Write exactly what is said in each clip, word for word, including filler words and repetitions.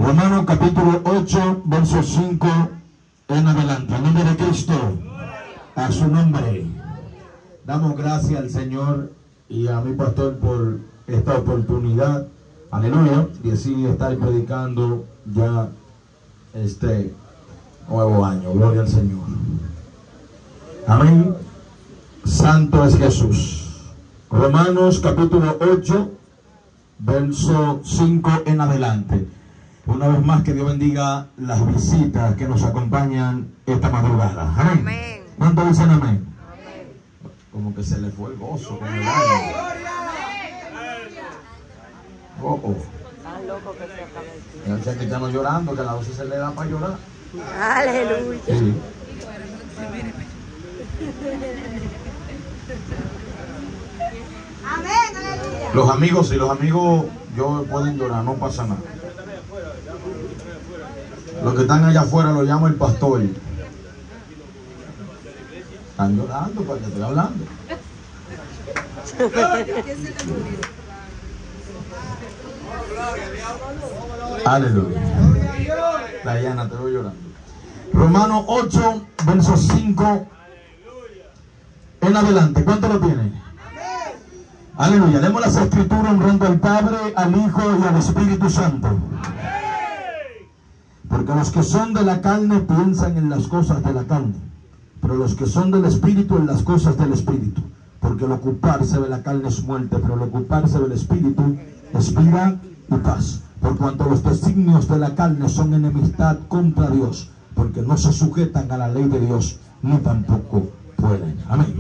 Romanos capítulo ocho, verso cinco en adelante. En nombre de Cristo, a su nombre. Damos gracias al Señor y a mi pastor por esta oportunidad. Aleluya. Y así estar predicando ya este nuevo año. Gloria al Señor. Amén. Santo es Jesús. Romanos capítulo ocho, verso cinco en adelante. Una vez más, que Dios bendiga las visitas que nos acompañan esta madrugada. Amén. Amén. ¿Cuántos dicen amén? Amén. Como que se le fue el gozo con el año. Oh, oh. Tan loco que se acaba el tiempo. Ya que estamos llorando, que a la voz se le da para llorar. Aleluya. Sí. Amén, aleluya. Los amigos, si los amigos yo pueden llorar, no pasa nada. Los que están allá afuera lo llamo el pastor. Están llorando porque estoy hablando. Aleluya. Diana, te voy llorando. Romanos ocho, verso cinco en adelante. ¿Cuánto lo tienen? Aleluya. Leemos las escrituras honrando al Padre, al Hijo y al Espíritu Santo. Porque los que son de la carne piensan en las cosas de la carne, pero los que son del Espíritu en las cosas del Espíritu. Porque el ocuparse de la carne es muerte, pero el ocuparse del Espíritu es vida y paz. Por cuanto los designios de la carne son enemistad contra Dios, porque no se sujetan a la ley de Dios, ni tampoco pueden. Amén.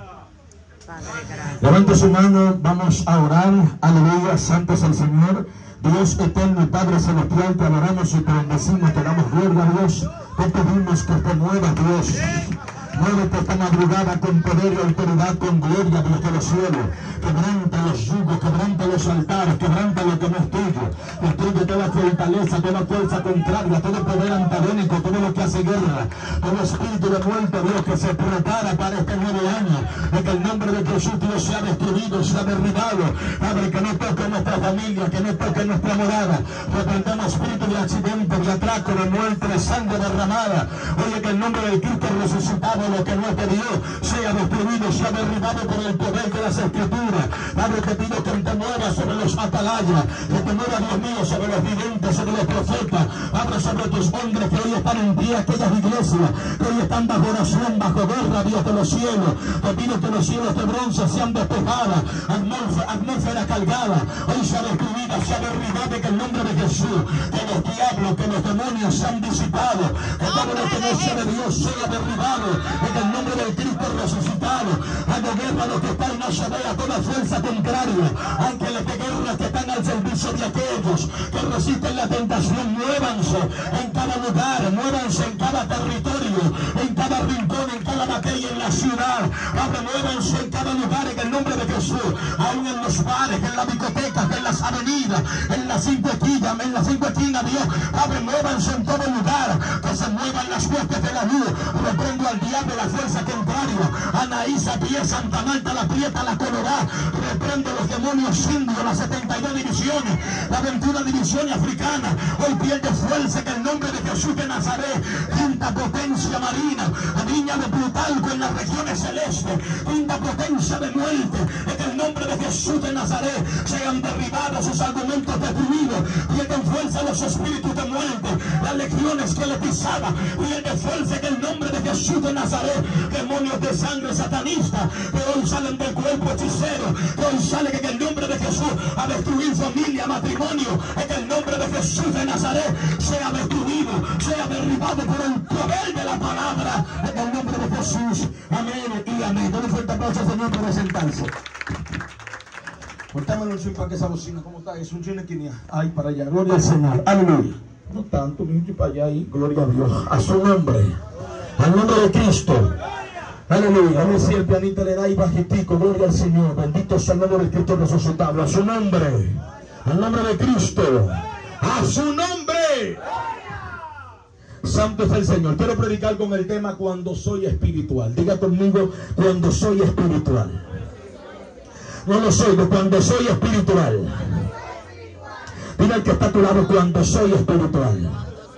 Levante su mano, vamos a orar. Aleluya, santo es el Señor. Dios eterno y Padre celestial, te adoramos y te bendecimos, te damos gloria a Dios. Te pedimos que te muevas, Dios. Muévete esta madrugada con poder y autoridad, con gloria, Dios de los cielos. Quebranta los yugos, quebranta los altares, quebranta lo que no es tuyo. Destruye toda fortaleza, toda fuerza contraria, todo poder antagónico, todo lo que hace guerra, todo espíritu de muerte, Dios, que se prepara para este nuevo año. De que el nombre de Jesús, Dios, sea destruido, sea derribado. Padre, que no toque nuestra familia, que no toque nuestra morada. Reprendemos espíritu de accidente, de atraco, de muerte, de sangre derramada. Oye, que el nombre del Cristo resucitado, lo que no es de Dios, sea destruido, sea derribado por el poder de las Escrituras. Padre, te pido que te muevas sobre los atalayas, que te muevas, Dios mío, sobre los videntes, sobre los profetas. Abre sobre tus hombres que hoy están en pie, aquellas iglesias que hoy están bajo oración, bajo guerra, Dios de los cielos. Te pido que los cielos de bronce sean despejadas, atmósfera, atmósfera cargada, hoy sea destruida, sea derribada, que el nombre de Jesús, que los diablos, que los demonios sean disipados, que todo lo que no sea de Dios sea derribado. En el nombre del Cristo resucitado, hago guerra a los que están, no se vea toda fuerza contraria. Ángeles de guerra que están al servicio de aquellos que resisten la tentación, muévanse en cada lugar, muévanse en cada territorio, en cada rincón, en cada batalla, en la ciudad. Padre, muévanse en cada lugar en el nombre de Jesús, aún en los bares, en las discotecas, en las avenidas, en las cinco esquinas, en las cinco esquinas, Dios. Padre, muévanse en todo lugar, que se muevan las huestes de la luz. Reprendo al diablo la fuerza contraria. Anaísa, Pie, Santa Marta, la Prieta, la Colorá. Reprendo los demonios indios, las setenta y dos divisiones, las veintiuna divisiones africanas. Hoy pierde fuerza en el nombre de Jesús de Nazaret. Quinta potencia marina, la niña de Plutarco en las regiones celestes. Quinta potencia de muerte, en el nombre de Jesús de Nazaret. Sean derribados sus argumentos destruidos. Pierden fuerza los espíritus de muerte, las legiones que le pisaba. Pierde fuerza en el nombre de Jesús de Nazaret. Demonios de sangre satanista que hoy salen del cuerpo hechicero, que hoy salen en el nombre de Jesús a destruir familia, matrimonio. En el nombre de Jesús de Nazaret, sea destruido, sea derribado por el poder de la palabra. En el nombre de Jesús, amén y amén. Dale un fuerte aplauso al Señor por sentarse. Cortámelo un para que esa bocina, ¿cómo está? Es un chinequinia. Ay, para allá, gloria al Señor, aleluya. No tanto, ni para allá ahí, gloria a Dios. A su nombre, al nombre de Cristo. Aleluya. A ver si el pianista le da y bajitico. Gloria al Señor. Bendito sea el nombre de Cristo resucitado. A su nombre. Al nombre de Cristo. A su nombre. Santo es el Señor. Quiero predicar con el tema cuando soy espiritual. Diga conmigo, cuando soy espiritual. No lo soy, cuando soy espiritual. Dile al que está a tu lado, cuando soy espiritual.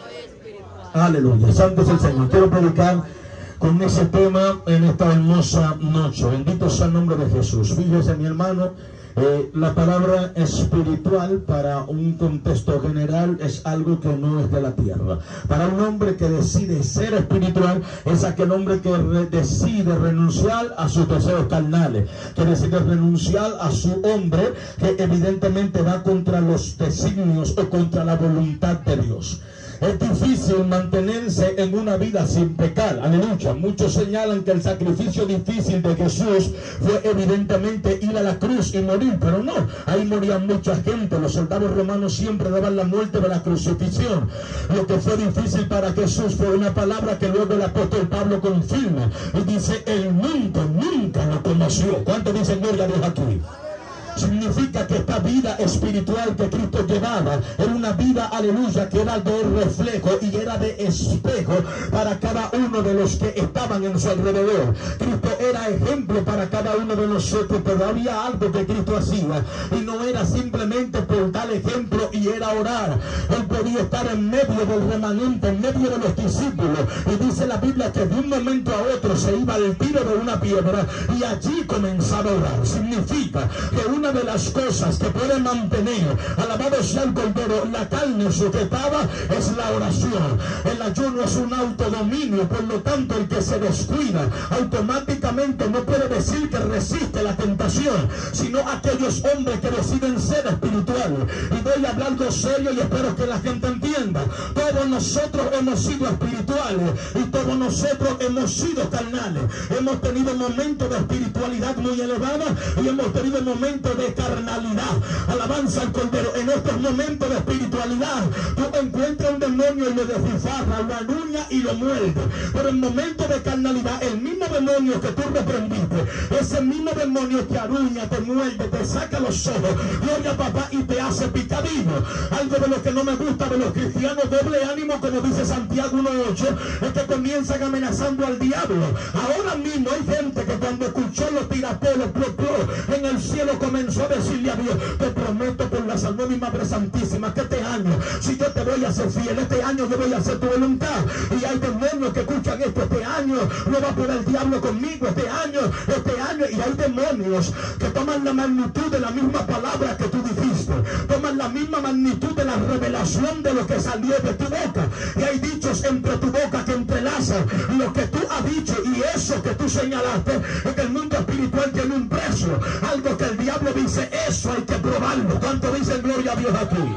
Aleluya, santo es el Señor. Quiero predicar con ese tema en esta hermosa noche. Bendito sea el nombre de Jesús. Fíjese, mi hermano, eh, la palabra espiritual para un contexto general es algo que no es de la tierra. Para un hombre que decide ser espiritual, es aquel hombre que re decide renunciar a sus deseos carnales, que decide renunciar a su hombre, que evidentemente va contra los designios o contra la voluntad de Dios. Es difícil mantenerse en una vida sin pecar, aleluya. Muchos señalan que el sacrificio difícil de Jesús fue evidentemente ir a la cruz y morir, pero no, ahí moría mucha gente. Los soldados romanos siempre daban la muerte de la crucifixión. Lo que fue difícil para Jesús fue una palabra que luego el apóstol Pablo confirma y dice: el mundo nunca lo conoció. ¿Cuánto dicen gloria a Dios aquí? Significa que esta vida espiritual que Cristo llevaba era una vida, aleluya, que era de reflejo y era de espejo para cada uno de los que estaban en su alrededor. Cristo era ejemplo para cada uno de nosotros, pero había algo que Cristo hacía y no era simplemente por tal ejemplo y era orar. Él podía estar en medio del remanente, en medio de los discípulos, y dice la Biblia que de un momento a otro se iba al tiro de una piedra y allí comenzaba a orar. Significa que una de las cosas que puede mantener, alabado sea el Cordero, la carne sujetada es la oración. El ayuno es un autodominio, por lo tanto el que se descuida automáticamente no puede decir que resiste la tentación, sino aquellos hombres que deciden ser espirituales. Y voy a hablar algo serio y espero que la gente entienda. Todos nosotros hemos sido espirituales y todos nosotros hemos sido carnales. Hemos tenido momentos de espiritualidad muy elevada y hemos tenido momentos de carnalidad. Alabanza al Cordero. En estos momentos de espiritualidad tú encuentras un demonio y lo desfifarra, lo aruña y lo muerde. Pero en momentos de carnalidad, el mismo demonio que tú reprendiste, ese mismo demonio te aruña, te muerde, te saca los ojos, gloria a papá, y te hace picadillo. Algo de lo que no me gusta de los cristianos doble ánimo, como dice Santiago uno ocho, es que comienzan amenazando al diablo. Ahora mismo hay gente que cuando escuchó los tirapelos plop, plop, en el cielo comenzó a decirle a Dios: te prometo por la salud de mi Madre Santísima que este año, si yo te voy a ser fiel, este año yo voy a hacer tu voluntad. Y hay demonios que escuchan esto: este año no va a poder el diablo conmigo, este año, este año. Y hay demonios que toman la magnitud de la misma palabra que tú dijiste, toman la misma magnitud de la revelación de lo que salió de tu boca. Y hay dichos entre tu boca que entrelazan lo que tú has dicho y eso que tú señalaste. En el mundo espiritual tiene un precio, algo que el diablo dice: eso hay que probarlo. ¿Cuánto dicen gloria a Dios aquí?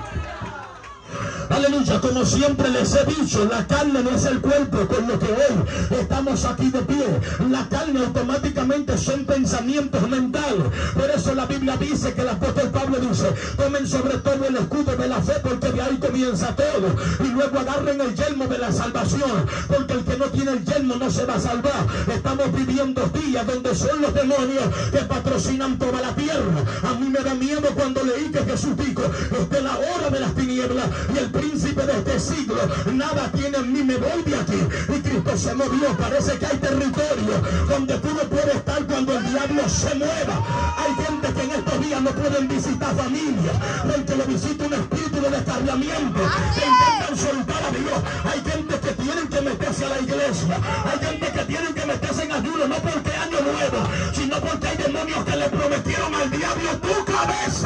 Aleluya. Como siempre les he dicho, la carne no es el cuerpo, con lo que hoy estamos aquí de pie. La carne automáticamente son pensamientos mentales. Por eso la Biblia dice, que el apóstol Pablo dice: tomen sobre todo el escudo de la fe, porque de ahí comienza todo. Y luego agarren el yelmo de la salvación, porque el que no tiene el yelmo no se va a salvar. Estamos viviendo días donde son los demonios que patrocinan toda la tierra. A mí me da miedo cuando leí que Jesús dijo: esta es la hora de las tinieblas y el príncipe de este siglo nada tiene en mí, me voy de aquí. Y Cristo se movió. Parece que hay territorio donde tú no puedes estar cuando el diablo se mueva. Hay gente que en estos días no pueden visitar familia porque le visita un espíritu de descarriamiento, que intentan soltar a Dios. Hay gente que tienen que meterse a la iglesia, hay gente que tienen que meterse en ayuno, no porque año nuevo, sino porque hay demonios que le prometieron al diablo: tu cabeza.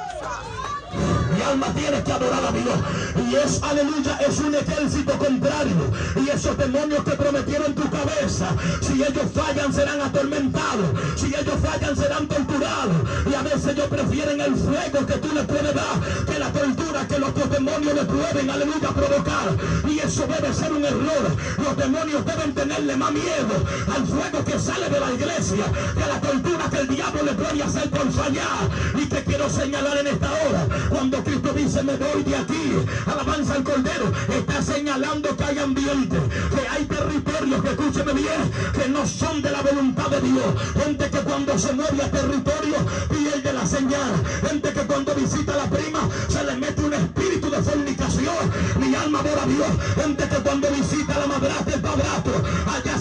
Mi alma tiene que adorar a Dios. Y es, aleluya, es un ejército contrario. Y esos demonios que prometieron tu cabeza, si ellos fallan serán atormentados, si ellos fallan serán torturados. Y a veces ellos prefieren el fuego que tú les puedes dar que la tortura que los demonios les pueden, aleluya, provocar. Y eso debe ser un error. Los demonios deben tenerle más miedo al fuego que sale de la iglesia que a la tortura que el diablo le puede hacer por fallar. Y te quiero señalar en esta hora, cuando Cristo dice: me voy de aquí, alabanza al Cordero, está señalando que hay ambiente, que hay territorios, que escúcheme bien, que no son de la voluntad de Dios. Gente que cuando se mueve a territorio pierde la señal. Gente que cuando visita a la prima se le mete un espíritu de fornicación. Mi alma adora a Dios. Gente que cuando visita a la madrastra, el padrastro, allá se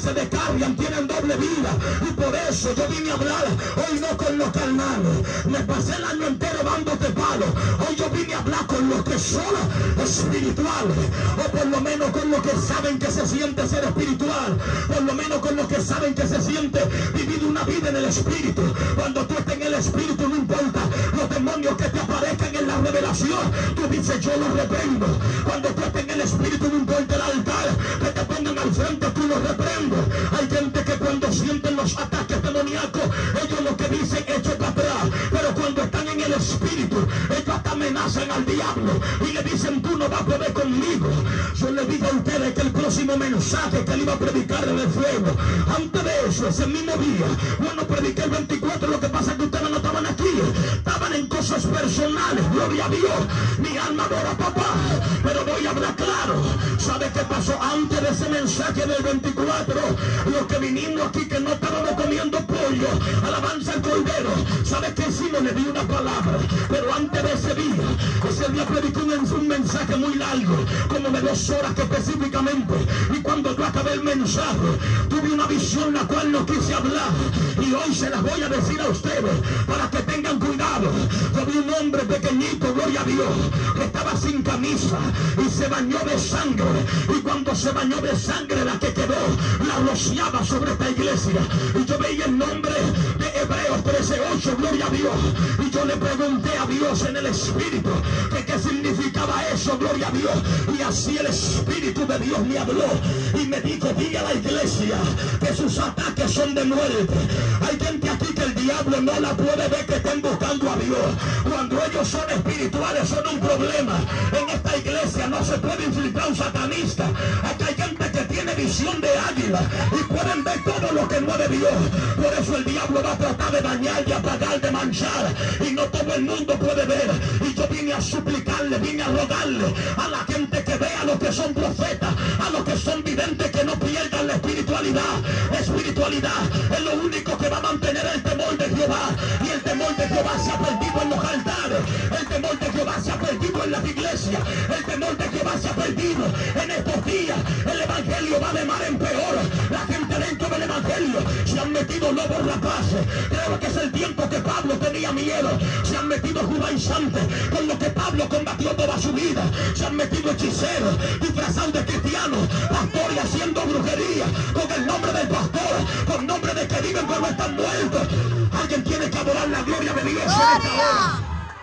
se descargan tienen doble vida. Y por eso yo vine a hablar hoy no con los carnales. Me pasé el año entero dándote palo. Hoy yo vine a hablar con los que son espirituales, o por lo menos con los que saben que se siente ser espiritual, por lo menos con los que saben que se siente vivir una vida en el espíritu. Cuando tú estés en el espíritu, no importa los demonios que te aparezcan en la revelación, tú dices yo los reprendo. Cuando tú estés en el espíritu, no importa el altar que te pongan al frente, tú los reprendes. Hay gente que cuando sienten los ataques demoníacos, ellos lo que dicen echo para atrás, pero cuando están en el espíritu, ellos hasta amenazan al diablo y le dicen tú no vas a poder conmigo. Yo le digo a ustedes que el próximo mensaje que él iba a predicar era el fuego. Antes de eso, ese mismo día, bueno, prediqué el veinticuatro, lo que pasa es que ustedes no estaban aquí, estaban en cosas personales, gloria a Dios. Mi alma adora a papá, pero voy a hablar claro. ¿Sabe qué pasó antes de ese mensaje del veinticuatro? Los que vinimos aquí que no estábamos comiendo pollo, alabanza al Cordero, ¿sabe qué hicimos? Le di una palabra, pero antes de ese día, ese día predicó un, un mensaje muy largo, como de dos horas que específicamente, y cuando yo acabé el mensaje, tuve una visión la cual no quise hablar, y hoy se las voy a decir a ustedes, para que tengan cuidado. Yo vi un hombre pequeñito, gloria a Dios, que estaba sin camisa, y se bañó de sangre, y cuando se bañó de sangre, la que quedó, la rociaba sobre esta iglesia, y yo veía el nombre de Hebreos trece ocho, gloria a Dios, y yo le pregunté a Dios en el espíritu, que qué significaba eso, gloria a Dios, y así el espíritu de Dios me habló, y me dijo, diga a la iglesia, que sus ataques son de muerte. Hay gente aquí que el diablo no la puede ver, que estén buscando a Dios. Cuando ellos son espirituales, son un problema. En esta iglesia no se puede infiltrar un satanista. Aquí hay gente que tiene visión de águila y pueden ver todo lo que mueve Dios. Por eso el diablo va a tratar de dañar, de apagar, de manchar, y no todo el mundo puede ver. Y yo vine a suplicarle, vine a rogarle a la gente que vea a los que son profetas, a los que son videntes, que no pierdan la espiritualidad. La espiritualidad es lo único que va a mantener el temor de Jehová, y el temor de Jehová se ha perdido en los altares, el temor de Jehová se ha perdido en las iglesias, el temor de Jehová se ha perdido en estos días. El evangelio va de mal en peor. La gente dentro del evangelio se han metido lobos rapaces. Creo que es el tiempo que Pablo tenía miedo. Se han metido judaizantes, con lo que Pablo combatió toda su vida. Se han metido hechiceros, disfrazados de cristianos, pastores haciendo brujería con el nombre del pastor, con nombre de que viven pero están muertos. Alguien tiene que adorar la gloria de Dios en esta hora.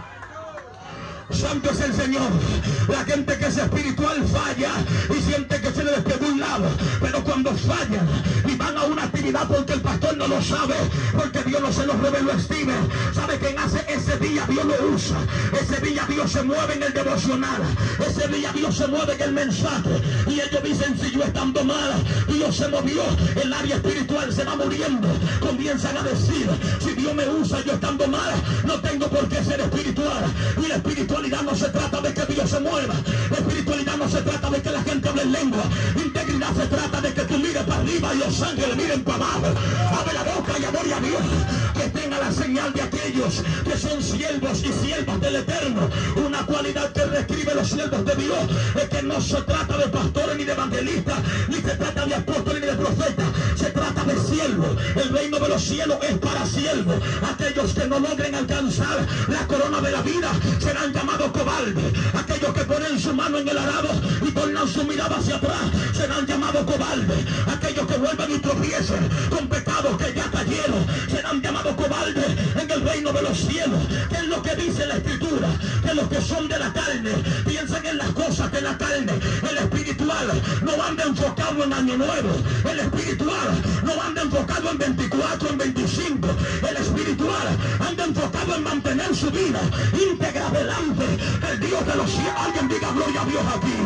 Santo es el Señor. La gente que es espiritual falla y siente que se le despegó un lado, pero cuando fallan y van a una actividad porque el pastor no lo sabe, porque Dios no se los reveló, estime, sabe que hace ese día Dios lo usa, ese día Dios se mueve en el devocional, ese día Dios se mueve en el mensaje, y ellos dicen, si yo estando mal, Dios se movió, el área espiritual se va muriendo. Comienzan a decir, si Dios me usa yo estando mal, no tengo por qué ser espiritual. Y la espiritualidad no se trata de que Dios se mueva, la espiritualidad no se trata de que la gente hable en lengua, integridad se trata de que tú mires para arriba y los ángeles miren para abajo. Abre la boca y adore a Dios, que tenga la señal de aquellos que son siervos y siervas del Eterno. Una cualidad que describe los siervos de Dios es que no se trata de pastores ni de evangelistas, ni se trata de apóstoles ni de profetas, se trata de siervos. El reino de los cielos es para siervos. Aquellos que no logren alcanzar la corona de la vida serán llamados cobardes. Aquellos que ponen su mano en el arado y tornan su mirada hacia atrás serán llamados cobardes. Aquellos que vuelven y tropiecen con pecados que ya cayeron serán llamados cobardes en el reino de los cielos. ¿Qué es lo que dice la escritura? Que los que son de la carne piensan en las cosas de la carne. El espiritual no anda enfocado en año nuevo, el espiritual no anda enfocado en veinticuatro, en veinticinco, el espiritual anda enfocado en mantener su vida íntegra delante del Dios de los cielos. Alguien diga gloria a Dios aquí.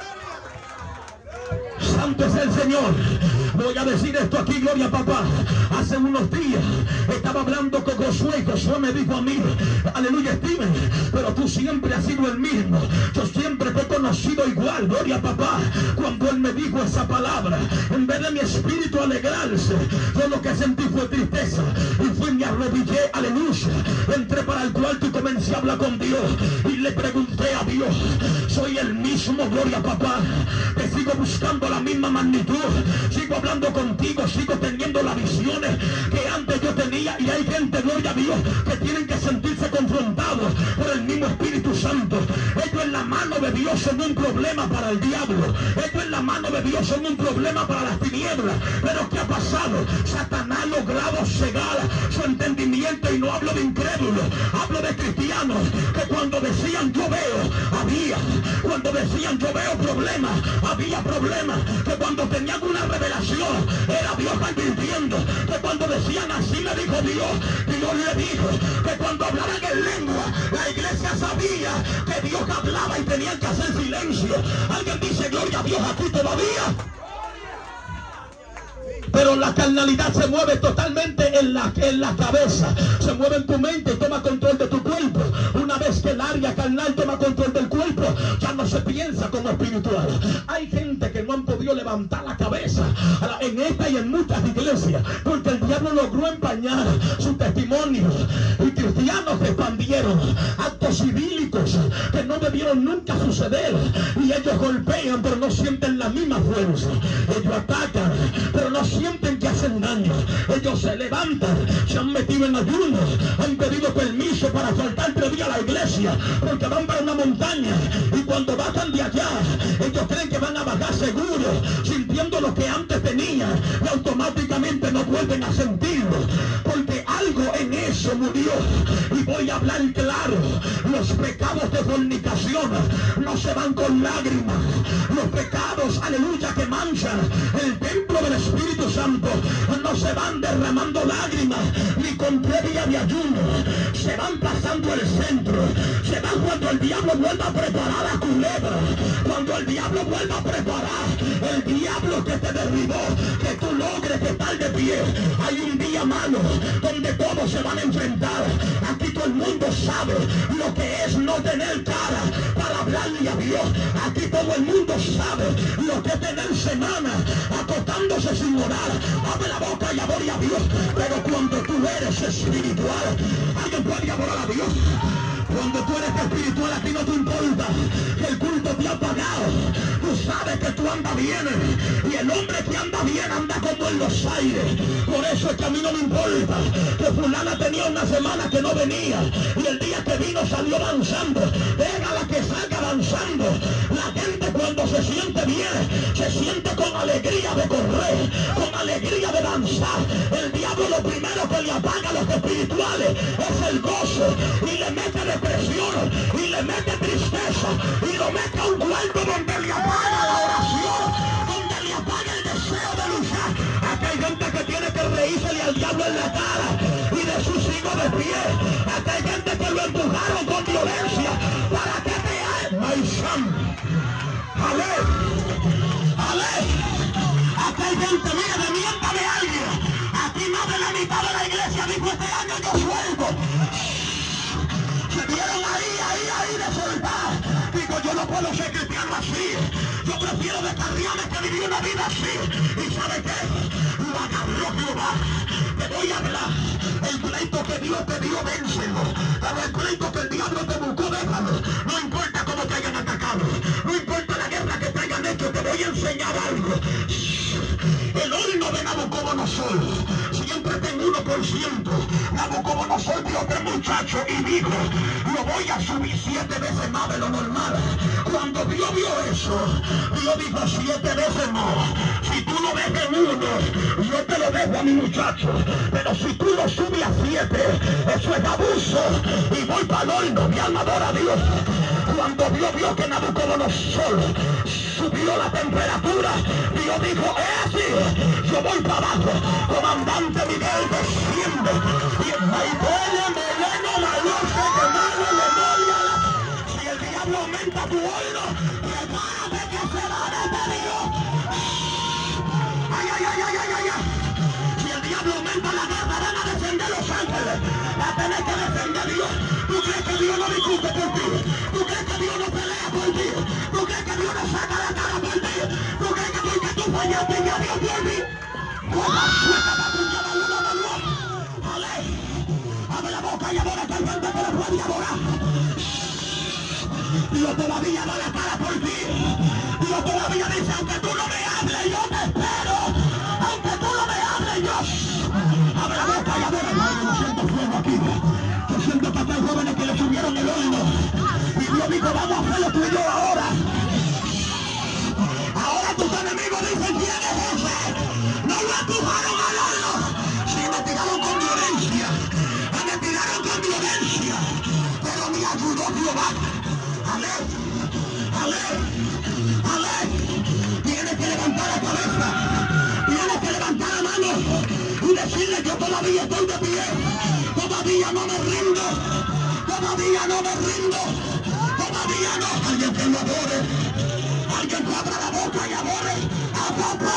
Santo es el Señor. Voy a decir esto aquí, gloria a papá. Hace unos días estaba hablando con Josué y Josué me dijo a mí, aleluya, Steven, pero tú siempre has sido el mismo. Yo siempre te he conocido igual. mal, gloria a papá. Cuando él me dijo esa palabra, en vez de mi espíritu alegrarse, yo lo que sentí fue tristeza. Y fui, me arrodillé, aleluya. Entré para el cuarto y comencé a hablar con Dios. Y le pregunté a Dios, soy el mismo, gloria a papá. Te sigo buscando la misma magnitud. Sigo hablando contigo, sigo teniendo las visiones que antes yo tenía. Y hay gente, gloria a Dios, que tienen que sentirse confrontados por el mismo Espíritu Santo. Ellos en la mano de Dios son un problema para el diablo. Ellos en la mano de Dios son un problema para las tinieblas. Pero ¿qué ha pasado? Satanás ha logrado cegar su entendimiento, y no hablo de incrédulos, hablo de cristianos que cuando decían yo veo, había. Cuando decían yo veo problemas, había problemas. Que cuando tenían una revelación, era Dios advirtiendo. Que cuando decían así me dijo Dios, Dios le dijo. Que cuando hablaban en lengua, la iglesia sabía que Dios hablaba y tenían que hacer silencio. Alguien dice gloria a Dios aquí todavía. Pero la carnalidad se mueve totalmente en la, en la cabeza. Se mueve en tu mente y toma control de tu cuerpo. Una vez que el área carnal toma control del cuerpo, ya no se piensa como espiritual. Hay gente que no han podido levantar la cabeza en esta y en muchas iglesias, porque el diablo logró empañar su testimonio. Y cristianos que expandieron actos idílicos que no debieron nunca suceder. Y ellos golpean, pero no sienten la misma fuerza. Ellos atacan, pero no sienten que hacen daño. Ellos se levantan, se han metido en ayuno, han pedido permiso para faltar tres días a la iglesia, porque van para una montaña, y cuando bajan de allá, ellos creen que van a bajar seguro, sintiendo lo que antes tenían, y automáticamente no vuelven a sentirlo, porque algo en eso murió. Y voy a hablar claro, los pecados de fornicación no se van con lágrimas. Los pecados, aleluya, que manchan el templo del Espíritu Santo, no se van derramando lágrimas ni con previa de ayuno. Se van pasando el centro. Se van cuando el diablo vuelva a preparar a culebra. Cuando el diablo vuelva a preparar el diablo que te derribó, que tú logres estar de pie. Hay un día malo donde todos se van a enfrentar. Aquí todo el mundo sabe lo que es no tener cara para hablarle a Dios. Aquí todo el mundo sabe lo que es tener semana acostándose sin orar. Abre la boca y adora a Dios. Pero cuando tú eres espiritual, alguien puede adorar a Dios. Cuando tú eres espiritual, a ti no te importa que el culto te ha pagado. Tú sabes que tú andas bien. Y el hombre que anda bien anda como en los aires. Por eso es que a mí no me importa que fulana tenía una semana que no venía, y el día que vino salió avanzando. Déjala que salga avanzando. La gente cuando se siente bien, se siente con alegría de correr, con alegría de danzar. El diablo lo primero que le apaga a los espirituales es el gozo, y le mete depresión, y le mete tristeza, y lo mete a un cuarto donde le apaga la oración, donde le apaga el deseo de luchar. Aquí hay gente que tiene que reírsele al diablo en la cara y de sus hijos de pie. Aquí hay gente que lo empujaron con violencia para que te haga. My son. Ale. Ale. Aquí hay gente, mira, de mienta de alguien. Aquí más de la mitad de la iglesia dijo este año yo suelto. Se vieron ahí, ahí, ahí de soltar. Digo, yo no puedo ser cristiano así. Yo prefiero descarriarme que vivir una vida así. ¿Y sabe qué? Lo agarró Jehová. Te voy a hablar. El pleito que Dios te dio, vénselo. Pero el pleito que el diablo te buscó, déjalo. No importa cómo te hayan atacado. No importa la guerra que te hayan hecho. Te voy a enseñar algo. El horno de Nabucodonosor siempre tengo uno por ciento. Nabucodonosor vio otro muchacho y dijo, lo voy a subir siete veces más de lo normal. Cuando Dios vio eso, Dios dijo siete veces más. Si tú lo ves en uno, yo te lo dejo a mi muchacho. Pero si tú lo subes a siete, eso es abuso. Y voy para el horno, mi alma adora a Dios. Cuando Dios vio que Nabucodonosor subió la temperatura, Dios dijo, es así, yo voy para abajo. Comandante Miguel desciende. Y Maitele, Meleno, la luz que quemado, memoria. Si el diablo aumenta tu horno, prepárate que se va a meter Dios. Ay, ay, ay, ay, ay, ay, ay. Si el diablo aumenta la guerra, van a defender los ángeles. Va a tener que defender Dios. ¿Tú crees que Dios no discute por ti? ¿Tú crees que Dios no pelea por ti? ¿Tú crees que Dios no saca la cara por ti? ¿Tú crees que porque tú fallaste ya Dios por ti? Abre la boca y adora que hay gente que no puede adorar. Dios todavía da la cara por ti. Dios todavía dice, aunque tú no me hables, yo te espero. Aunque tú no me hables, yo... Abre la boca y adora. Yo siento fuego aquí. Yo siento que hay jóvenes que le subieron el horno. Y Dios dijo, vamos a hacerlo tú y yo ahora. Ahora tus enemigos dicen, ¿quién es ese? No lo empujaron al horno. Sí, me tiraron con violencia. Me tiraron con violencia. Pero me ayudó Jehová. Amén. Amén. Amén. Tienes que levantar la cabeza. Tienes que levantar la mano. Y decirle, yo todavía estoy de pie. Todavía no me rindo. Todavía no me rindo. Todavía no. Alguien que lo adore. Alguien que abra la boca y adore a papá.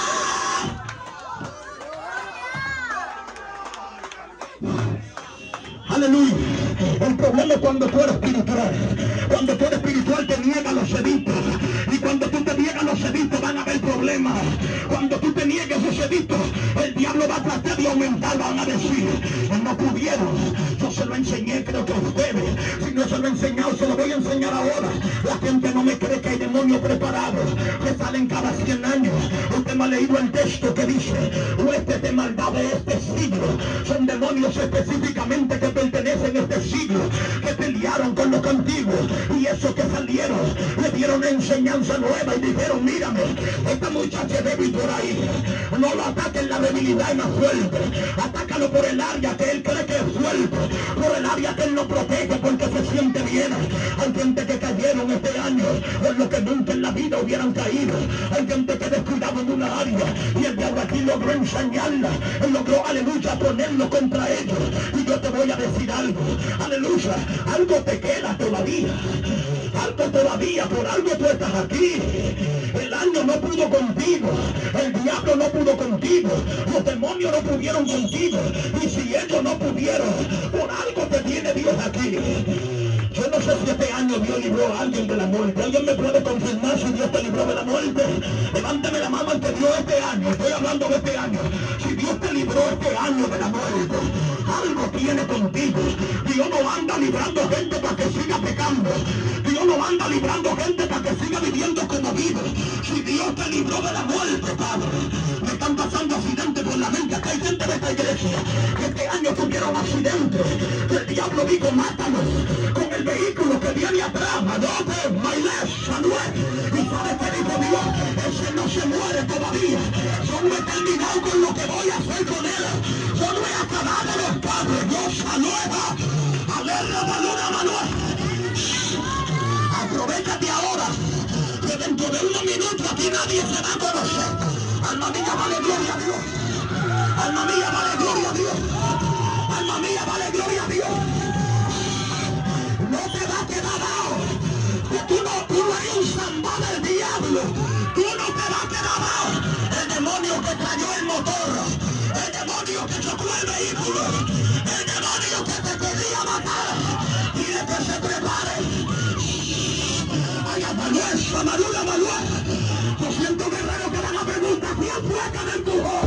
Aleluya. El problema es cuando tú eres espiritual. Cuando tú eres espiritual te niegan los seditos. Y cuando tú te niegas los seditos van a haber problemas. Cuando tú te niegues esos seditos, el diablo va a tratar de aumentar. Van a decir, no pudieron. Yo se lo enseñé, creo que a ustedes. Si no se lo he enseñado, se lo voy a enseñar ahora. La gente no me cree que hay demonios preparados que salen cada cien años. Usted me ha leído el texto que dice, huestes de maldad de este siglo. Son demonios específicamente que pertenecen a este siglo, que pelearon con los antiguos, y esos que salieron le dieron enseñanza nueva y dijeron, mírame, esta muchacha es débil por ahí, no lo ataquen la debilidad y más fuerte, atácalo por el área que él cree que es fuerte, por el área que él no protege porque se siente bien. Hay gente que cayeron este año en lo que nunca en la vida hubieran caído. Hay gente que descuidaba en una área y el diablo aquí logró enseñarla, él logró, aleluya, ponerlo contra ellos. Y yo te voy a decir algo, aleluya, algo te queda todavía, algo todavía, por algo tú estás aquí. El año no pudo contigo, el diablo no pudo contigo, los demonios no pudieron contigo, y si ellos no pudieron, por algo te tiene Dios aquí. Yo no sé si este año Dios libró a alguien de la muerte. ¿Alguien me puede confirmar si Dios te libró de la muerte? Levánteme la mano el que dio este año. Estoy hablando de este año. Si Dios te libró este año de la muerte, algo tiene contigo. Dios no anda librando gente para que siga pecando. Dios no anda librando gente para que siga viviendo como vive. Si Dios te libró de la muerte, Padre, me están pasando accidentes por la mente. Acá hay gente de esta iglesia que este año tuvieron accidentes. El diablo dijo, mátanos con el vehículo que viene atrás. Madote, Mailés, Manuel. Y sabes que dijo Dios, ese no se muere todavía. Yo no he terminado con lo que voy a hacer con él. Yo no he acabado los padres. Dios saluda. Alerra, valora, Manuel. Aprovechate ahora, que dentro de unos minutos aquí nadie se va a conocer. Alma mía, vale gloria a Dios. Alma mía, vale gloria a Dios. Alma mía, vale gloria a Dios. No te va a quedar dado. Tú no, tú no eres un zambá del diablo. Tú no te vas a quedar dado. El demonio que trayó el motor. El demonio que chocó el vehículo. El demonio que te quería matar. Dile que se prepare. Manuel, Manuel, Manuel. Yo siento guerreros que van a preguntar quién fue que me empujó.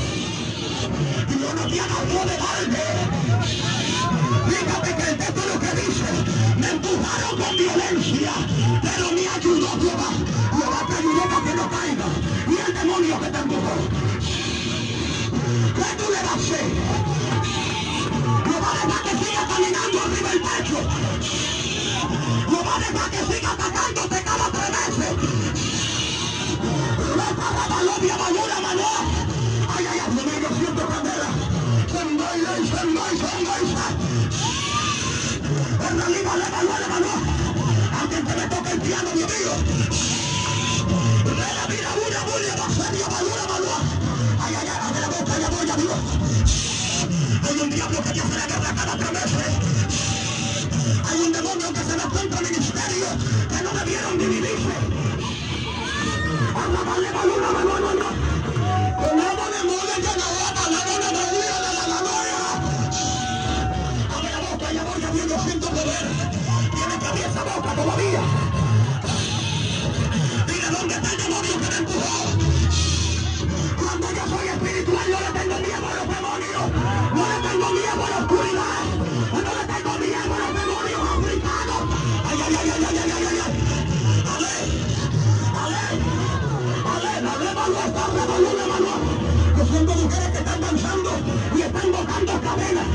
Yo no te hago de darme. Fíjate que el texto lo que dice, me empujaron con violencia, pero me ayudó Jehová. Jehová te ayudó para que no caiga. Y el demonio que te empujó, ¿qué tú le vas a hacer? Jehová deja que siga caminando arriba del techo. Jehová deja que siga atacándote cada tres veces. Ay, ay, ay, yo siento candela. Sendoile, sendoile, sendoile. En realidad, le való, le való. Alguien que me toque el piano, Dios mío. La vida, bulla, bulla, va a ser, Dios, való, való. Ay, ay, ay, abre la boca, ya voy, ya Dios. Hay un diablo que te hace la guerra cada tres meses. Hay un demonio que se nos contra el ministerio que no debieron dividirse. Vale, vale, vale, vale, vale, vale. Con nada de mole que no va a pagar una medida de la gloria. Abre la boca, ya voy, ya voy, yo siento poder. Tiene que abrir esa boca todavía. tengo mujeres que están danzando y están botando cadenas.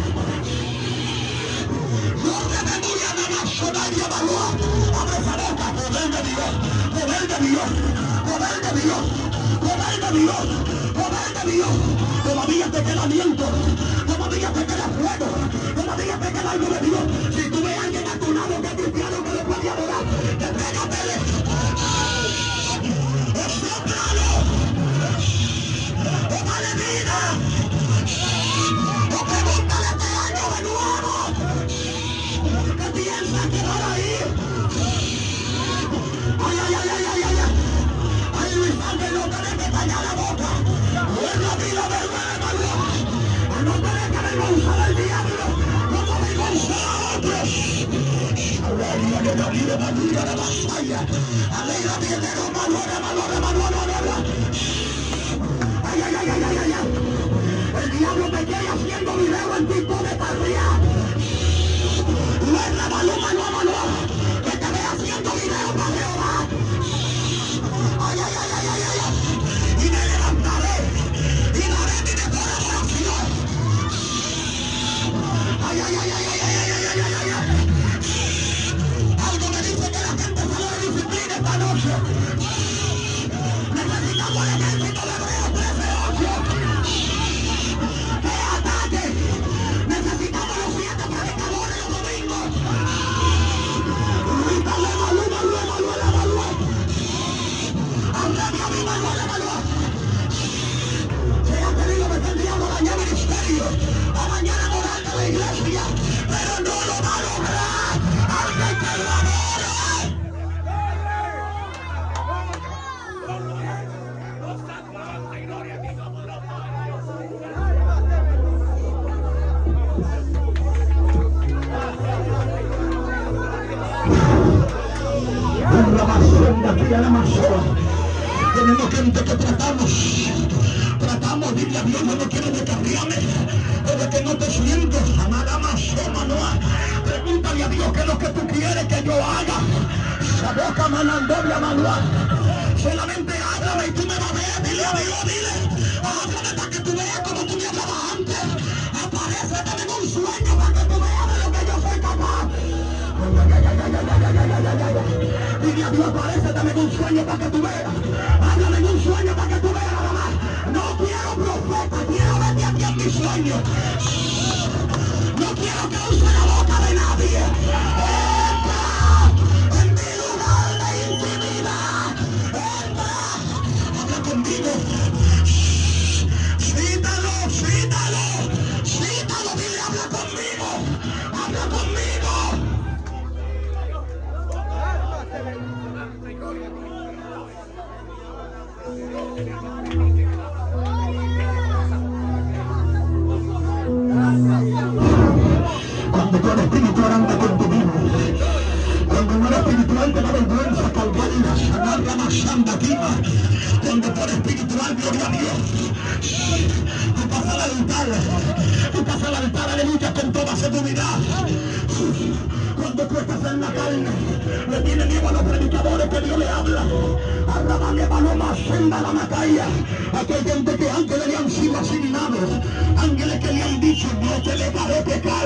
No te demuya nada más sonar y evaluar. Abre esa boca, poder de Dios, poder de Dios, poder de Dios, poder de Dios, poder de Dios. Todavía te queda aliento, todavía te queda fuego, todavía te queda algo de Dios. Si tú ves a alguien a tu lado que es cristiano que le puede adorar, te pégate. ¡Sóplalo! ¡O dale vida! ¡O pregúntale este año de nuevo! ¿Qué piensa que va a ir? ¡Ay, ay, ay, ay, ay, ay! ¡Ay, Luis Ángel, no tenés que callar la boca! ¡Es la vida del hermano! ¡No tenés que avergonzar al diablo! ¡Como avergonzar a otros! ¡Aleluya, que la vida va a ir a la batalla! ¡Aleluya, que el hermano, hermano, hermano, hermano! ¡Ay, ay, ay, ay, ay, ay! El diablo te quiere haciendo video en tipo de parrilla. No es la mano, mano a mano, que te ve haciendo video para Jehová. ¡Ay, ay, ay, ay, ay, ay! Y me levantaré y daré mi mejor adoración. ¡Ay, ay, ay, ay, ay, ay, ay, ay, ay, ay, ay! Algo me dice que la gente salió de disciplina esta noche. Necesitamos el ejército de Hebreos trece ocho. ¡Que ataque! Necesitamos los siete predicadores los domingos. Grítale, Malú, Malú, Malú, Malú. Aunque mi amigo Malú, Malú. Se ha querido meter diablo a dañar ministerio, a dañar la moral de la iglesia, pero no lo va a lograr hasta que lo adore. Tenemos gente que tratamos, tratamos, dile a Dios, yo no quiero descarriarme, pero que no te siento, amada más, Manoa. Pregúntale a Dios qué es lo que tú quieres que yo haga. La boca manandobia manual. Solamente háblame y tú me vas a ver, dile a Dios, dile, háblame para que tú veas como tú me hablabas antes. Aparece, dame un sueño para que tú veas de lo que yo soy capaz. Dile a Dios, aparece, dame un sueño para que tú veas. Háblame en un sueño para que tú veas nada más. No quiero profeta, quiero verte aquí en mi sueño. No quiero que use la boca de nadie. Entra en mi lugar de intimidad. Entra, habla conmigo. Cítalo, cítalo, cítalo, dile, habla conmigo. Habla conmigo. Cuando tu espiritual anda con tu vida, cuando un espiritual te da vergüenza calvaria, sanar la masanda tima, cuando tu espiritual, gloria a Dios, tú pasas al altar, tú pasas al altar, aleluya, con toda seguridad. Cuando tú estás en la carne, le tiene miedo a los predicadores que Dios le habla. Arrabale paloma, senda la macaya. Aquí hay gente que ángeles le han sido asignados, ángeles que le han dicho, no te dejaré pecar.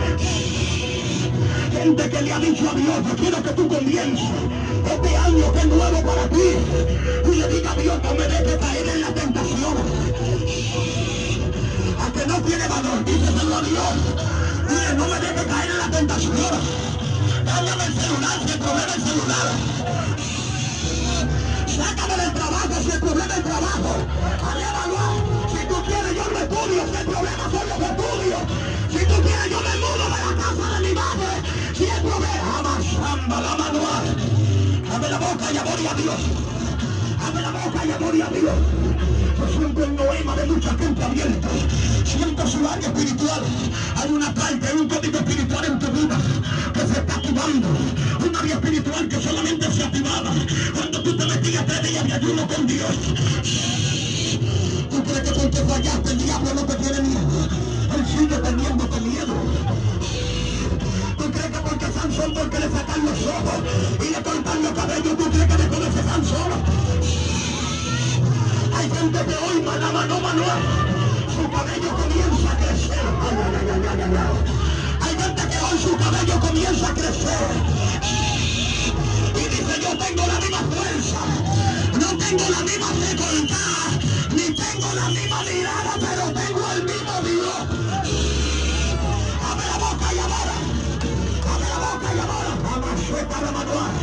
Gente que le ha dicho a Dios, yo quiero que tú comiences este año que es nuevo para ti. Y le diga a Dios, no me dejes caer en la tentación. A que no tiene valor, díselo a Dios. Dile, no me dejes caer en la tentación. Cállame el celular si el problema es el celular. Sácame del trabajo si el problema es el trabajo. Alévalo. Si tú quieres yo me estudio, si el problema son los estudios. Si tú quieres yo me mudo de la casa de mi madre. Si el problema, amasamba la manual. Abre la boca y adore a Dios. Abre la boca y adore a Dios. Yo siento el noema de mucha gente abierta. Siento su área espiritual. Hay una carta, hay un código espiritual en tu vida que se está activando. Un área espiritual que solamente se activaba cuando tú te metías tres días de ayuno con Dios. ¿Tú crees que porque fallaste el diablo no te tiene miedo? Él sigue teniéndote miedo. ¿Tú crees que porque Sansón, porque le sacan los ojos y le cortan los cabellos, tú crees que le conoce Sansón? Hay gente que hoy, manama, no, manual. su cabello comienza a crecer. Ay, ay, ay, ay, ay, ay. Hay gente que hoy su cabello comienza a crecer. Y dice, yo tengo la misma fuerza, no tengo la misma recoltada, ni tengo la misma mirada, pero tengo el mismo Dios. Abre la boca y ahora. Abre la boca y ahora. Amasheta la manual.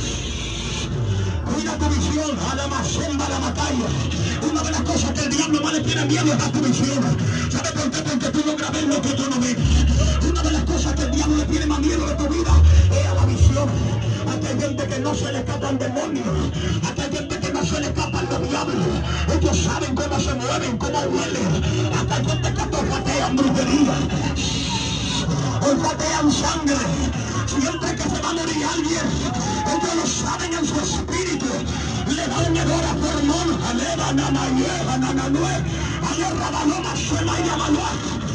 Cuida tu visión, a la macemba la batalla. Una de las cosas que el diablo más le tiene miedo es a tu visión. ¿Sabe por qué? Porque tú logras ver lo que tú no ves. Una de las cosas que el diablo le tiene más miedo de tu vida es a la visión. Aquí hay gente que no se le escapan demonios. Aquí hay gente que no se le escapan los diablos. Ellos saben cómo se mueven, cómo huelen. Hasta hay gente que olfatean brujería. Olfatean sangre. Siempre que se va a morir alguien, ellos lo saben en su espíritu. Le dan hedor a pulmón. Aleva, nanayeva, nananue. Aleva, baloma, suela y amalua.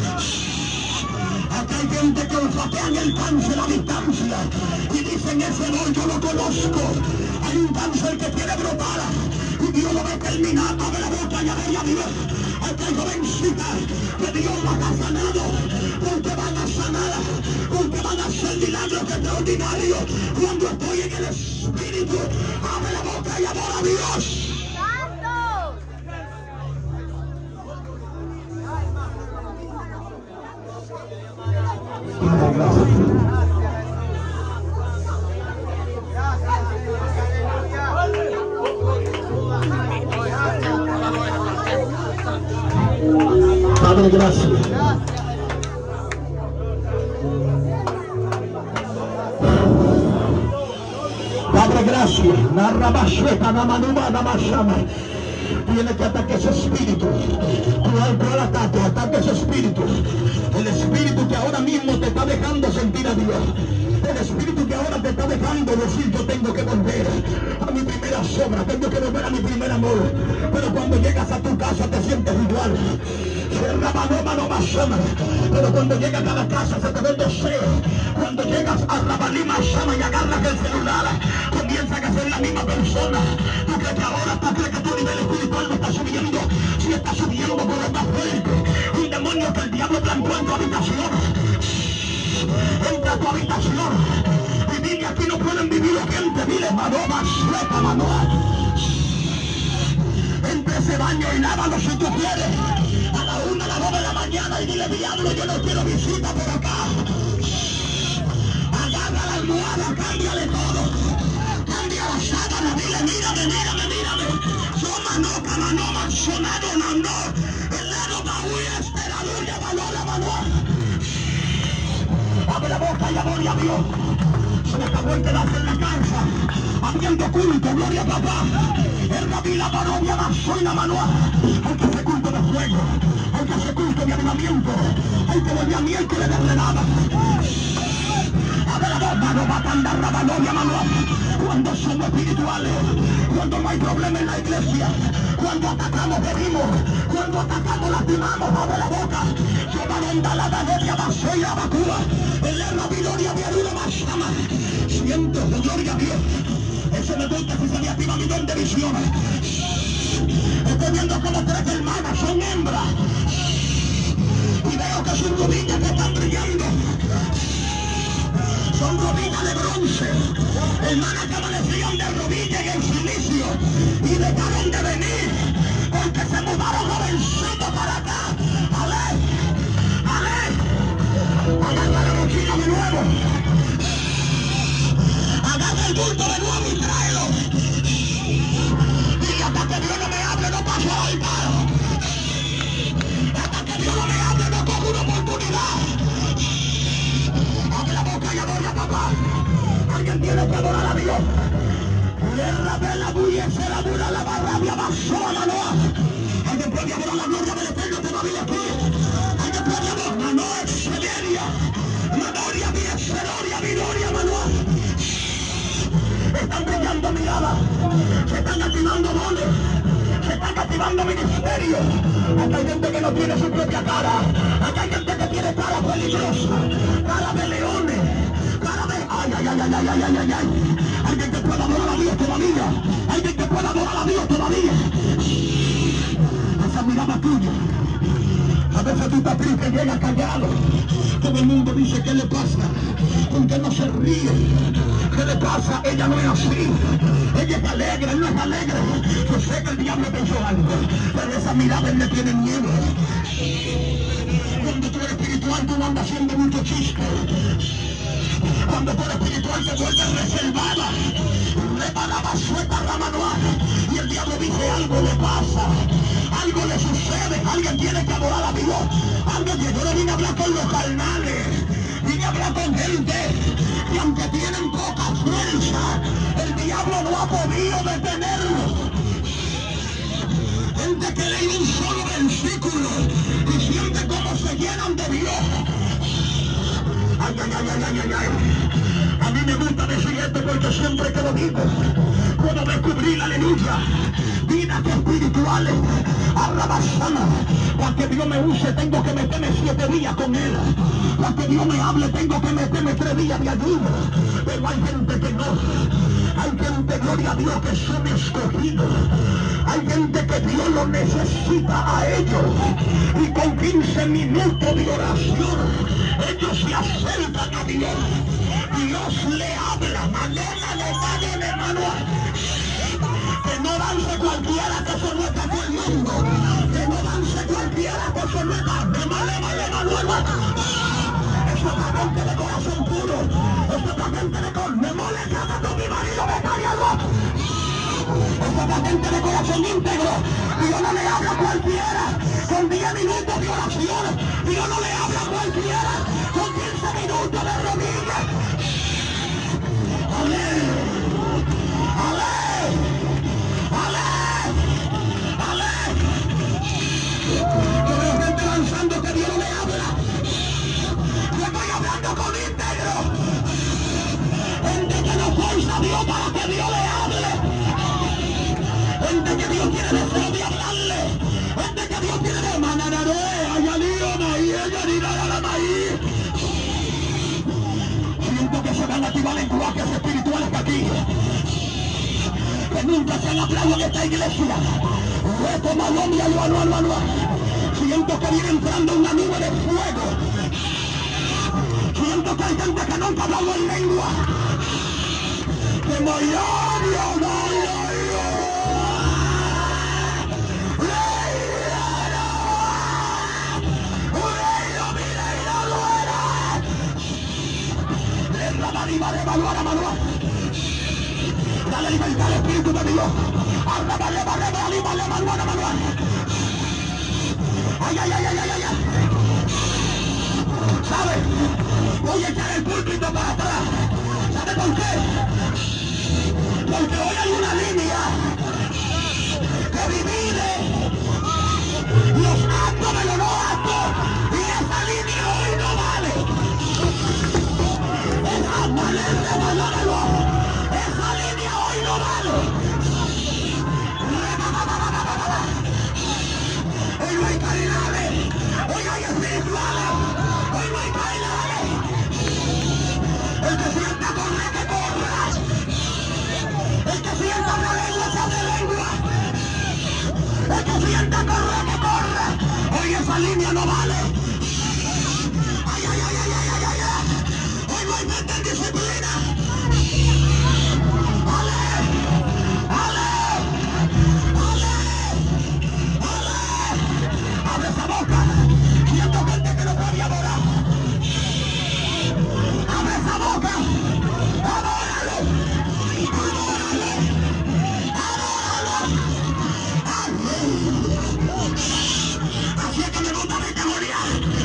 Aquí hay gente que olfatean el cáncer a distancia y dicen, ese no, yo lo conozco. Hay un cáncer que quiere brotar y Dios lo ve terminar. Abre la boca y a ver a Dios. Aquí hay jovencitas que Dios las ha sanado, porque van a sanar, porque van a hacer milagros extraordinarios. Cuando estoy en el espíritu, abre la boca y adora a Dios. Padre, gracias. Padre, gracias. Narrabasheta, namanuba, namashama. Tiene que ataque ese espíritu. ¿Cuál, cuál ataque? Ataque ese espíritu. El espíritu que ahora mismo te está dejando sentir a Dios. El espíritu que ahora te está dejando decir, yo tengo que volver a mi primera sombra, tengo que volver a mi primer amor. Pero cuando llegas a tu casa te sientes igual. Pero cuando llegas a la casa se te ve el deseo. Cuando llegas a Rabalima Shama y agarras el celular, comienzan a ser la misma persona. ¿Tú crees que ahora, tú crees que tu nivel espiritual no está subiendo? Si está subiendo por el más fuerte. Un demonio que el diablo plantó en tu habitación. Entra a tu habitación y dile, aquí no pueden vivir gente. Dile, manoma, sueca, manoa. Entra ese baño y lávalo si tú quieres. A la una, a las dos de la mañana y dile, diablo, yo no quiero visita por acá. Agarra la almohada, cámbiale todo. Cambia la sábana, dile, mírame, mírame, mírame. Yo manoca, manoma, sonado, nando. El lado baúya, esperaduria, manola, manoa. Abre la boca y adore a Dios. Se me acabó el quedarse en la casa haciendo culto, gloria a papá. El rabí, la parobia, la soy la manoa. Hay que hacer culto de fuego, hay que hacer culto de avivamiento, hay que volver a miércoles de renada. Abre la boca, no va a andar la gloria, manoa. Cuando somos espirituales, cuando no hay problema en la iglesia, cuando atacamos venimos, cuando atacamos lastimamos. Abre la boca. Yo balonda la gloria, vaso y la vacúa. El erro, gloria, viarulo, más llama. Siento, gloria a Dios. Eso me gusta si se me activa mi don de visión. Estoy viendo como tres hermanas son hembras. Y veo que sus rodillas que están brillando. Son rodillas de bronce. Hermanas que amanecían de rodillas en el silicio y dejaron de venir porque se mudaron jovencitos para acá. ¡Ale! ¡Ale! Agarra la mochila de nuevo. Agarra el bulto de nuevo y tráelo. Y hasta que Dios no me hable no paso al altar. Hasta que Dios no me hable no cojo una oportunidad. Abre la boca y adora a papá. Alguien tiene que adorar a Dios. Le rabé la bulla, se la dura, la barrabia, basó a la noa. Alguien puede adorar la gloria del Eterno todavía aquí. Alguien puede adorar la noa exceleria. La gloria, mi exceleria, mi gloria, Manuel. Están brillando miradas, se están activando dones, se están activando ministerios. Acá hay gente que no tiene su propia cara. Acá hay gente que tiene cara peligrosa, cara de leones, cara de... Ay, ay, ay, ay, ay, ay, ay, ay, ay. Alguien que pueda adorar a Dios todavía. Alguien que pueda adorar a Dios todavía. Esa mirada tuya, veces tú estás triste y llegas callado. Todo el mundo dice, ¿qué le pasa? ¿Por qué no se ríe? ¿Qué le pasa? Ella no es así. Ella es alegre, él no es alegre. Yo sé que el diablo pensó algo, pero esa mirada él le tiene miedo. Cuando tú eres espiritual, tú no andas haciendo mucho chiste. Cuando tú eres espiritual, te vuelves reservada. Reparaba, suelta la manual. Y el diablo dice, algo le pasa. Algo le sucede. Alguien tiene que adorar a Dios. Alguien que yo no vine a hablar con los carnales. Vine a hablar con gente que aunque tienen poca fuerza, el diablo no ha podido detenerlos. Gente que lee un solo versículo y siente cómo se llenan de Dios. Ay, ay, ay, ay, ay, ay. A mí me gusta decir esto porque siempre que lo digo puedo descubrir, aleluya, vidas espirituales, arrabasana. Para que Dios me use tengo que meterme siete días con Él. Para que Dios me hable tengo que meterme tres días de ayuno. Pero hay gente que no. Hay gente, gloria a Dios, que son escogidos. Hay gente que Dios lo necesita a ellos. Y con quince minutos de oración, ellos se acercan a Dios. Dios le habla, manera de mano de mano. Que no danse cualquiera, que eso no está con el mundo. Que no danse cualquiera, que eso no está. De male, male, manuel. Eso es gente de corazón puro. Eso es gente de corazón. Me molesta con mi marido, me cae algo. Eso es gente de corazón íntegro. Dios no le habla a cualquiera. Con diez minutos de oración. Dios no le habla a cualquiera. Con quince minutos de rodillas. Amén. Amén. Amén. Amén. Yo veo gente lanzando que Dios no le habla. Yo estoy hablando con íntegro. Gente que no forza a Dios para que Dios le hable. Gente que Dios tiene deseo de hablarle. Gente que Dios tiene de mananaré. Ayalío, maí, ayalío, la maí. Siento que se van a activar lenguajes espirituales de aquí. Que nunca se han hablado en esta iglesia. Reto malón y aluano, aluano. Siento que viene entrando una nube de fuego. Siento que hay gente que nunca ha hablado en lengua. Que no hay audio, no hay audio. Dale libertad al Espíritu de Dios. Arrábale, arrábale, arrábale, arrábale, arrábale. Ay, ay, ay, ay, ay, ay. ¿Sabe? Voy a echar el púlpito para atrás. ¿Sabe por qué? Porque hoy hay una línea que divide los actos de los no actos. Y esa línea hoy no vale. Esa manera de valorarlo. Esa línea hoy no vale. Hoy no hay caridades. Hoy hay espirituales. Hoy no hay caridades. El que sienta corre, que corra. El que sienta una lengua, se hace lengua. El que sienta corre, que corra. Hoy esa línea no vale. Ay, ay, ay, ay, ay, ay, ay. Hoy no hay mente en disciplina. Ale, ale, ale, ale. Abre esa boca. Siento gente que no puede adorar. Abre esa boca. Adóralo. Adóralo. Adóralo. Así es que me gusta verte morir.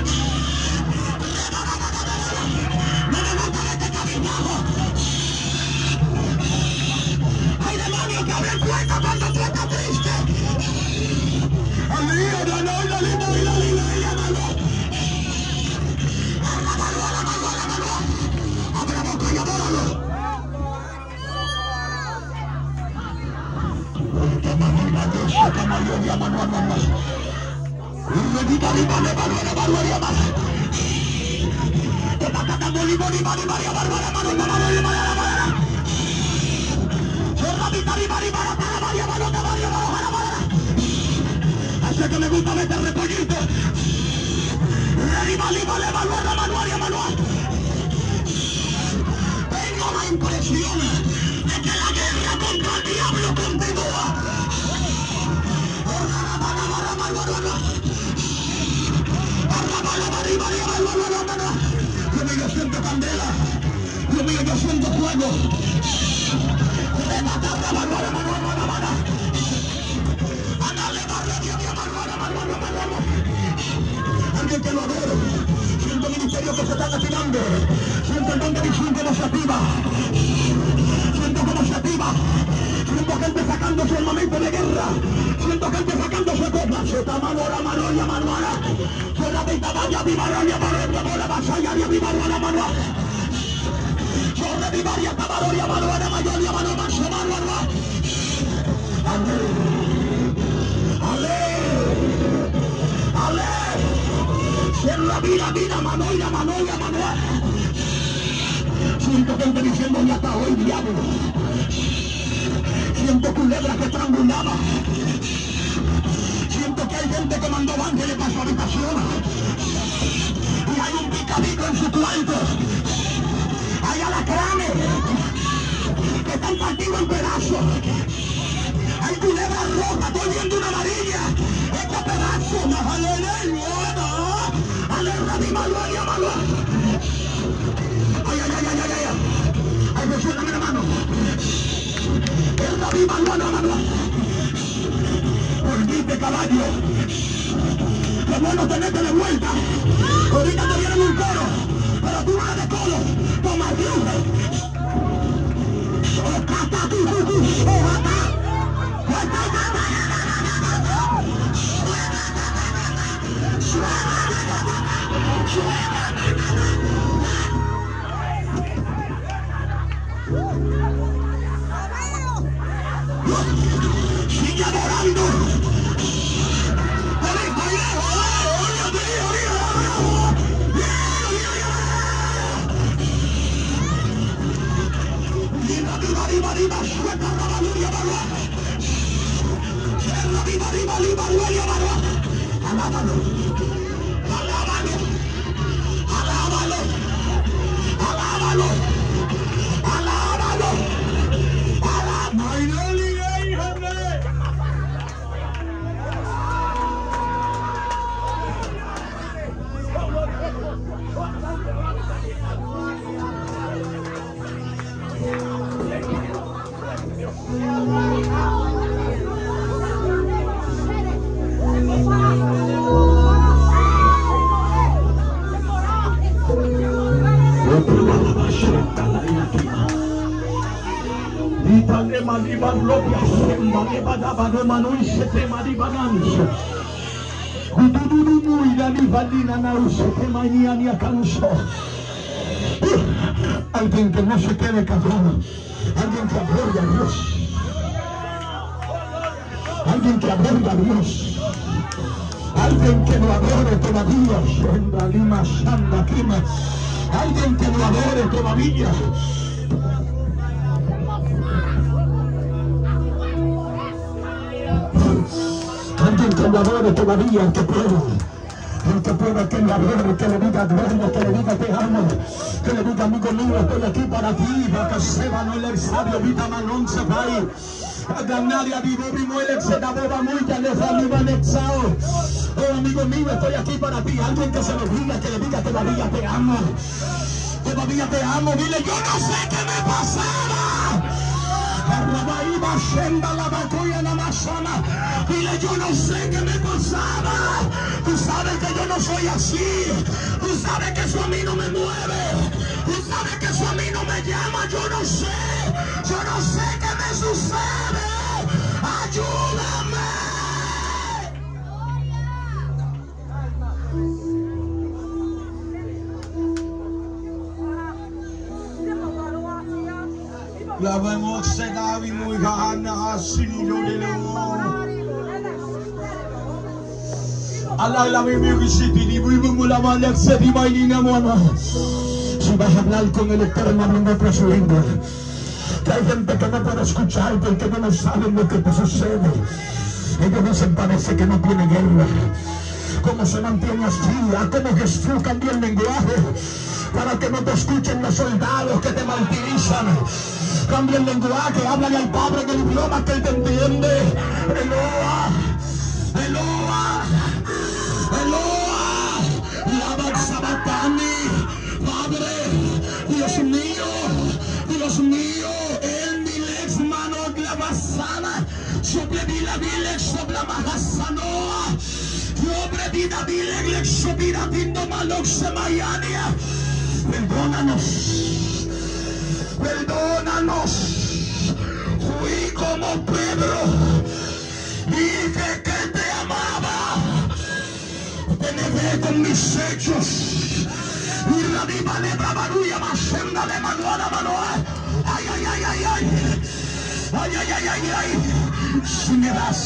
No me gusta verte cabizbajo. Hay demonios que abren puertas cuando tú estás triste. Alío, no, no, la línea, la línea, la línea, la línea. Alábalo, alábalo, alábalo. Abre la boca y adóralo. Así que me gusta meter repollito. Tengo la impresión de que la guerra contra el diablo continúa. Dios mío, yo siento candela. Dios mío, yo siento fuego. Alguien que lo adore. Siento ministerios que se están activando. Siento el don de visión como se activa. Siento como se activa. Siento gente sacando su armamento de guerra. Siento gente sacando su copa. Se está manora, manoya, manuara. Se la vista vaya, vivaroya, maroya, bola, vasaya, vivaroya, manuara. Sobre vivaria, tabaroya, manuara, mayoria, manuara, manuara, manuara. Amén. En la vida, vida, manoya, manoya, manoya. Siento gente diciendo ya está hoy, diablo. Siento culebras que estrangulaba. Siento que hay gente que mandó ángeles para su habitación. Y hay un picadito en su cuarto. Hay alacranes que están partidos en pedazos. Hay culebras rojas, estoy viendo una amarilla. Este pedazo, más aleluya. Aleluya, mi manualia, manual. Ay, ay, ay, ay, ay, ay. Ay, resuéltame la mano. El David manual, manual. Volviste, caballo. Qué bueno tenerte de vuelta. Ahorita te vienen un coro, pero tú vas de coro. Toma el brujo. Oh, cata, tú, tú, tú. Oh, cata. Sigue adorando. Alábalo, alábalo, alábalo, alábalo, alábalo, alábalo. Alguien que no se quede callado, alguien que adore a Dios, alguien que adore a Dios, alguien que lo adore todavía, Lima, Santa, Kima, alguien que lo adore todavía. Alguien que lo adore todavía, el que pueda. El que pueda, que le adore, que le diga gloria, que le diga te amo, que le diga amigo mío, estoy aquí para ti, porque Seba no el sabio, vida malón se va a ganar y a vivir y muere, se da boba muy, ya le da mi vanexao. Oh amigo mío, estoy aquí para ti, alguien que se lo diga, que le diga todavía te amo, todavía te amo, dile yo no sé qué me pasaba. Dile yo no sé qué me pasaba. Tú sabes que yo no soy así. Tú sabes que eso a mí no me mueve. Tú sabes que eso a mí no me llama. Yo no sé. Yo no sé qué me sucede. Ayúdame. La vemos se da vi muy gana así yo le Allah la mi visiti ni muy muy la mala se di bailina mona. Si vas a hablar con el Eterno hablando por su lengua, que hay gente que no puede escuchar porque no saben lo que te sucede. Ellos dicen parece que no tiene guerra. cómo se mantiene así, a cómo Jesús cambió el lenguaje para que no te escuchen los soldados que te martirizan. Cambia el lenguaje, háblale al Padre en el idioma que Él te entiende. Eloa, Eloa, Eloa, Lava Sabatani. Padre, Dios mío, Dios mío, el milex mano la basana, sobre vida milex sobre la mahasanoa, sobre vida milex sobre la tindo malok semayania. Perdónanos, perdónanos. Fui como Pedro, dije que te amaba, te negué con mis hechos. Y la diva le brabaruya más senda de manuana manoa. Ay, ay, ay, ay, ay. Ay, ay, ay, ay, ay. Si me das,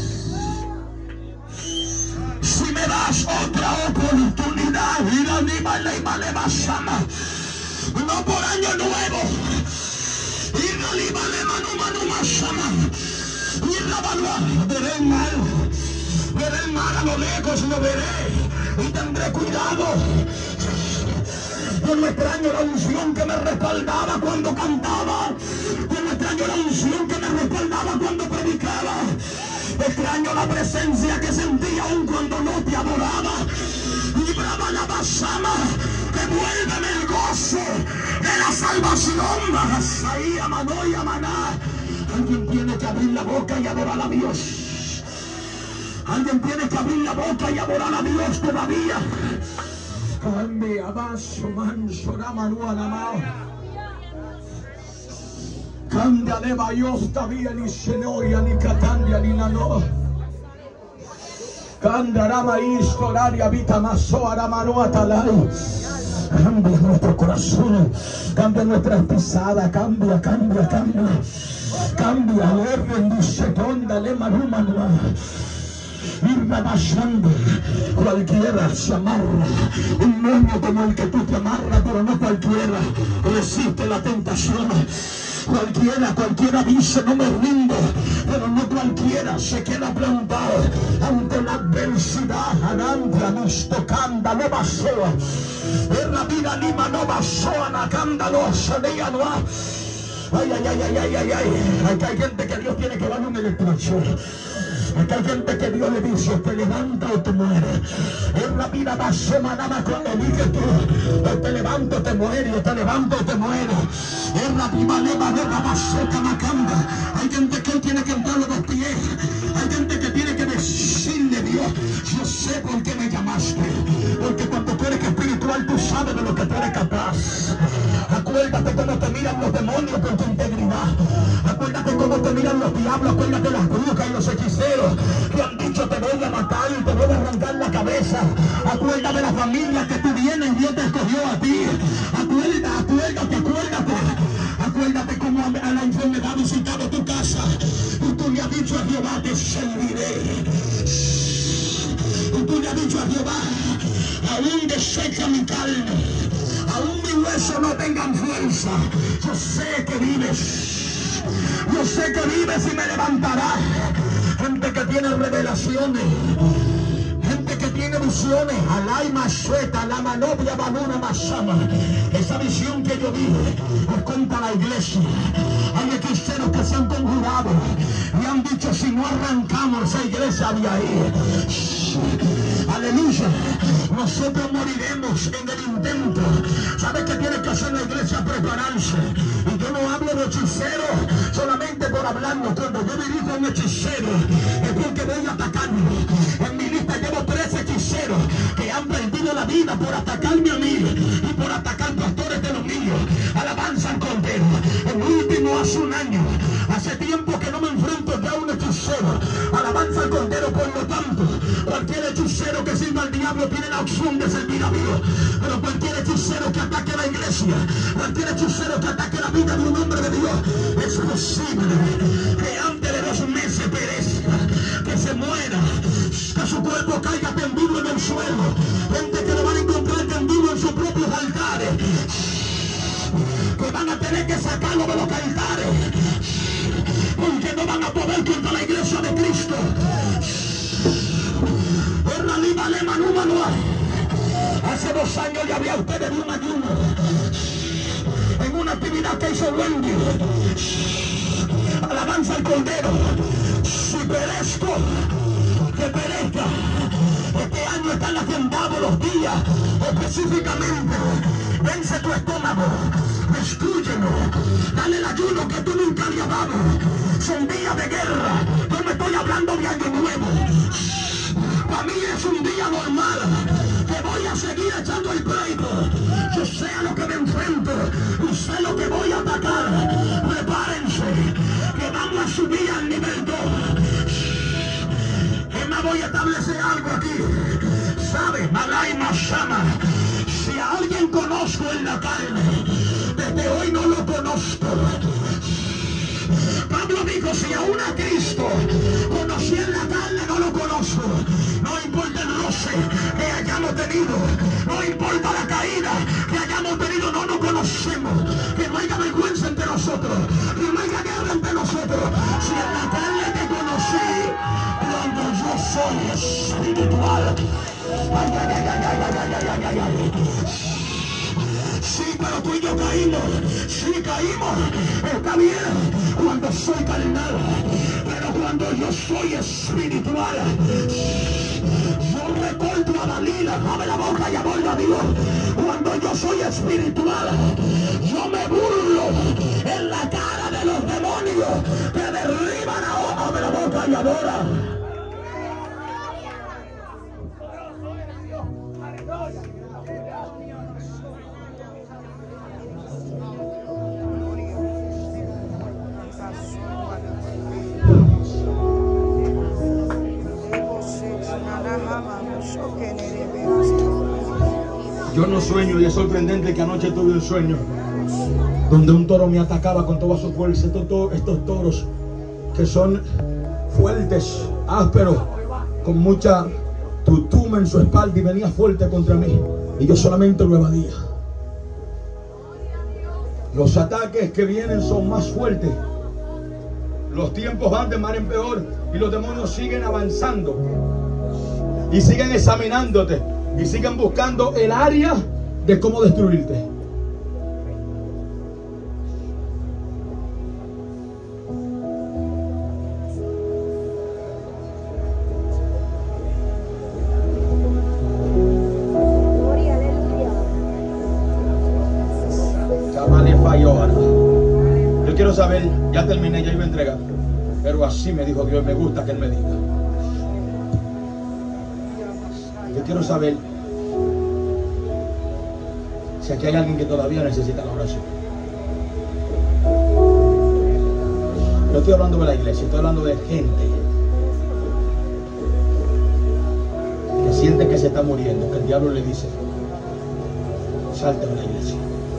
si me das otra oportunidad, y la diva le vale más ama. No por año nuevo. Y la diva le mano mano más ama. Y la valor, veré el mal. Veré el mal a lo lejos, lo veré. Y tendré cuidado. Yo no extraño la unción que me respaldaba cuando cantaba. Yo no extraño la unción que me respaldaba cuando predicaba. Extraño la presencia que sentía aún cuando no te adoraba. Libraba la basama. Devuélveme el gozo de la salvación. Ahí a Manó y a Maná. Alguien tiene que abrir la boca y adorar a Dios. Alguien tiene que abrir la boca y adorar a Dios todavía. Cambia abajo, manso, la mano a la mano. Cambia de bayos, todavía ni senoia, ni catandia, ni nano. Cambia la maíz, horaria, vita, maso, a la mano, atalay. Cambia nuestro corazón, cambia nuestra pisada, cambia, cambia, cambia. Cambia, le bendice, tonda, le manu, manu. Irra bajando, cualquiera se amarra, un moño como el que tú te amarras, pero no cualquiera resiste la tentación. Cualquiera, cualquiera dice no me rindo, pero no cualquiera se queda plantado ante la adversidad. Anandra nos tocanda, no basó, en la vida lima no basó, anacándalo, sanea no. Ay, ay, ay, ay, ay, ay, ay, aquí hay gente que Dios tiene que darle un electrochoc. Aquí hay gente que Dios le dice, te levanta o te mueres. En la vida va a ser manada cuando elige tú. O te levanto o te mueres, o te levanto o te mueres. En la vida le va a ver la baseta macamba. Hay gente que tiene que entrar a los pies. Hay gente que tiene que decirle, Dios, yo sé por qué me llamaste. Porque cuando tú eres espiritual, tú sabes de lo que tú eres capaz. Acuérdate cómo te miran los demonios con tu integridad. Acuérdate cómo te miran los diablos. Acuérdate las brujas y los hechiceros que han dicho te voy a matar y te voy a arrancar la cabeza. Acuérdate de la familia que tú vienes y Dios te escogió a ti. Acuérdate, acuérdate, acuérdate. Acuérdate cómo a la enfermedad ha visitado tu casa. Y tú le has dicho a Jehová, te serviré. Y tú le has dicho a Jehová, aún desecha mi carne, aún mi hueso no tengan fuerza. Yo sé que vives. Yo sé que vives y me levantarás. Gente que tiene revelaciones, gente que tiene visiones, alaima sueta, la manobra baluna masama. Esa visión que yo vi es contra la iglesia. Hay hechiceros que se han conjurado y han dicho, si no arrancamos esa iglesia de ahí, aleluya, nosotros moriremos en el intento. ¿Sabes qué tiene que hacer la iglesia? Prepararse. Y yo no hablo de hechiceros solamente por hablarlo. Cuando yo dirijo a un hechicero es porque voy a atacarlo. En mi lista llevo tres hechiceros que han perdido la vida por atacarme a mí y por atacar pastores de los míos. Alabanza al Cordero. El último hace un año. Hace tiempo que no me enfrento ya a un hechicero. Alabanza al Cordero. Por lo tanto, cualquier hechicero que sirva al diablo tiene la opción de servir a Dios. Pero cualquier hechicero que ataque a la iglesia, cualquier hechicero que ataque la vida de un hombre de Dios, es posible que antes de dos meses perezca, que se muera, que su cuerpo caiga tendido en el suelo. Gente que lo van a encontrar tendido en sus propios altares, que van a tener que sacarlo de los altares, porque no van a poder contra la iglesia de Cristo. En la lima Ale Manu Manuel. Hace dos años ya había ustedes de un ayuno en una actividad que hizo Wendy. Alabanza al Cordero. Si perezco, que perezca. Este año están agendados los días específicamente. Vence tu estómago, destrúyelo, dale el ayuno que tú nunca habías dado. Son días de guerra, yo me estoy hablando de algo nuevo. Para mí es un día normal, que voy a seguir echando el pleito. Yo sé a lo que me enfrento, y sé lo que voy a atacar. Prepárense, que vamos a subir al nivel dos. Es más, voy a establecer algo aquí. ¿Sabe? Malay Mashama. Si a alguien conozco en la carne, desde hoy no lo conozco. Pablo dijo, si aún a Cristo conocí en la carne, no lo conozco. No importa el roce que hayamos tenido, no importa la caída que hayamos tenido, no nos conocemos. Que no haya vergüenza entre nosotros, que no haya guerra entre nosotros. Si en la carne te conocí, cuando yo soy espiritual. Ay, ay, ay, ay, ay, ay, ay, ay, ay, ay. Sí, pero tú y yo caímos, sí caímos, está bien, cuando soy carnal, pero cuando yo soy espiritual, yo recorto a Dalila, abre la boca y aborda a Dios. Cuando yo soy espiritual, yo me burlo en la cara de los demonios que derriban a ojo, abre la boca y adora. Yo no sueño y es sorprendente que anoche tuve un sueño donde un toro me atacaba con toda su fuerza. Estos, to estos toros que son fuertes, ásperos, con mucha tutuma en su espalda y venía fuerte contra mí y yo solamente lo evadía. Los ataques que vienen son más fuertes. Los tiempos van de mal en peor y los demonios siguen avanzando y siguen examinándote y siguen buscando el área de cómo destruirte. Gloria, aleluya. Chamale falló ahora. Yo quiero saber, ya terminé, ya iba a entregar, pero así me dijo Dios, me gusta que Él me diga. Yo quiero saber si aquí hay alguien que todavía necesita la oración. No estoy hablando de la iglesia, estoy hablando de gente que siente que se está muriendo, que el diablo le dice, salte de la iglesia.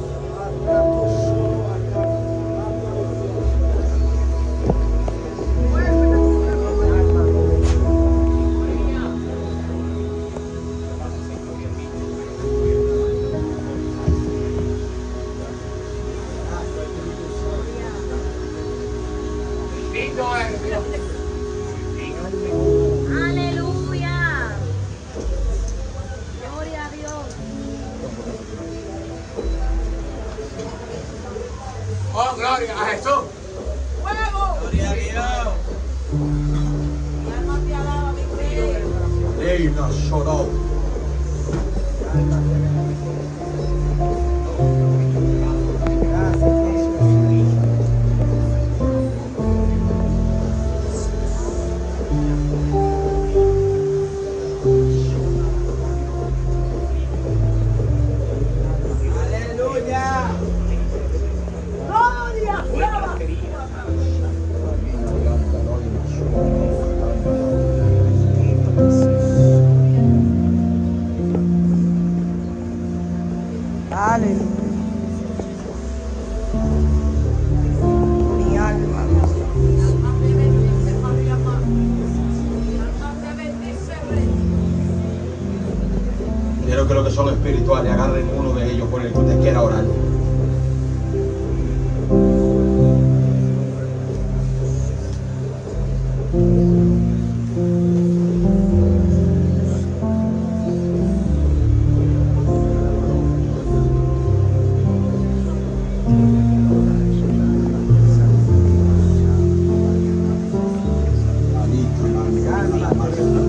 Aleluya. Gloria a Dios. Oh, gloria a Jesús. ¡Fuego! Gloria a Dios. Mi alma te alaba, mi Rey. Ey, no lloró. Mi alma. Quiero que los que son espirituales agarren uno de ellos por el que usted quiera orar. alma.